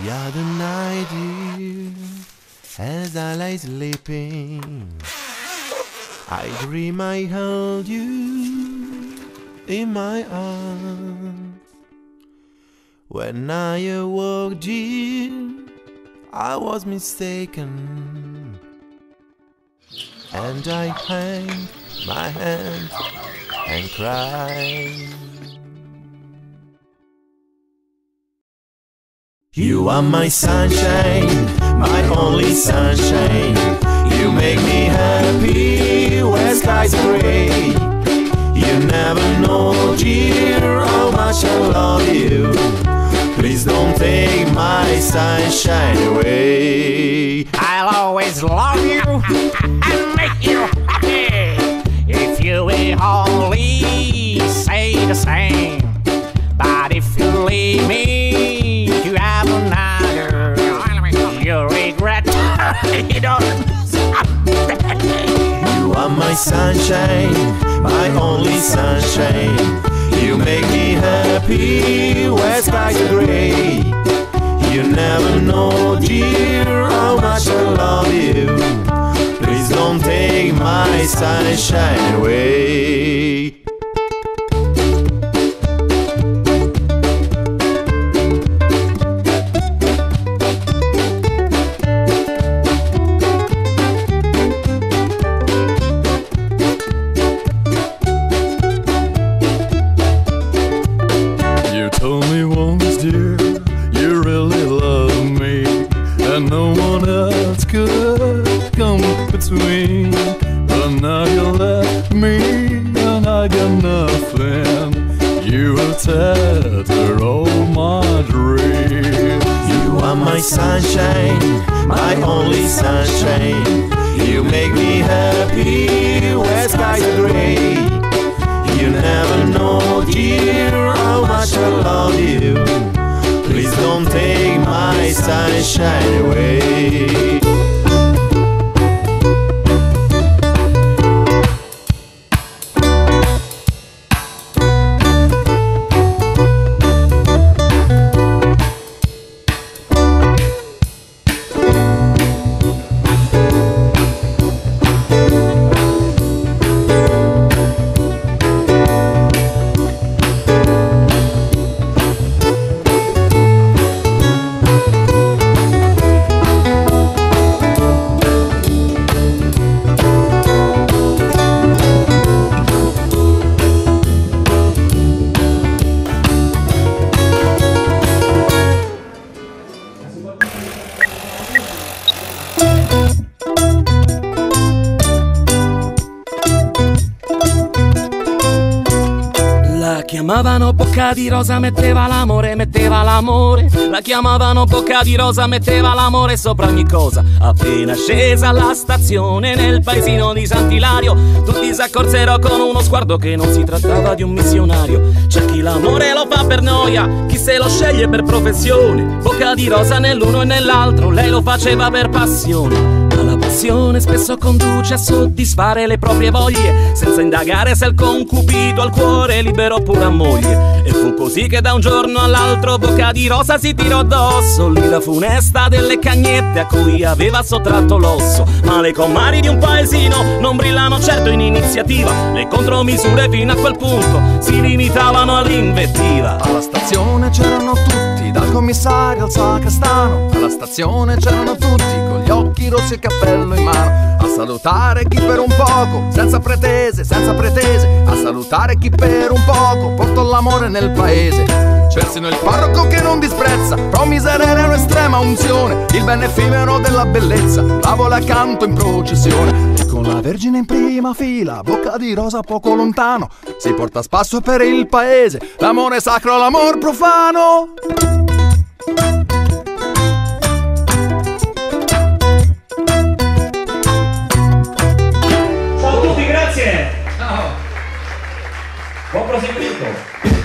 The other night, dear, as I lay sleeping, I dream I held you in my arms. When I awoke, dear, I was mistaken, and I hanged my head and cried. You are my sunshine, my only sunshine. You make me happy where skies are gray. You never know, dear, how much I love you. Please don't take my sunshine away. I'll always love you and make you happy if you will only say the same. But if you leave me to have another, you'll regret it all. You are my sunshine, my only sunshine. You make me happy where skies are gray. You never know, dear, how much I love you. Please don't take my sunshine away. But now you left me and I got nothing. You will tether all my dreams. You are my sunshine, my only sunshine. You make me happy where skies are gray. You never know, dear, how much I love you. Please don't take my sunshine away. Chiamavano bocca di rosa, metteva l'amore, metteva l'amore. La chiamavano bocca di rosa, metteva l'amore sopra ogni cosa. Appena scesa alla stazione nel paesino di Sant'Ilario, tutti s'accorsero con uno sguardo che non si trattava di un missionario. C'è chi l'amore lo fa per noia, chi se lo sceglie per professione. Bocca di rosa nell'uno e nell'altro, lei lo faceva per passione. Ma la passione spesso conduce a soddisfare le proprie voglie, senza indagare se il concupido al cuore liberò pure a moglie. E fu così che da un giorno all'altro bocca di rosa si tirò addosso l'ira funesta delle cagnette a cui aveva sottratto l'osso. Ma le comari di un paesino non brillano certo in iniziativa, le contromisure fino a quel punto si limitavano all'invettiva. Alla stazione c'erano tutti, dal commissario al sacrestano. Alla stazione c'erano tutti con gli occhi rossi e il cappello in mano, a salutare chi per un poco, senza pretese, a salutare chi per un poco portò l'amore nel paese. Persino il parroco che non disprezza promise un'estrema unzione, il ben effimero della bellezza la vola accanto in processione. E con la Vergine in prima fila, bocca di rosa poco lontano, si porta a spasso per il paese l'amore sacro, l'amor profano. Ciao a tutti, grazie! Ciao! Buon proseguimento!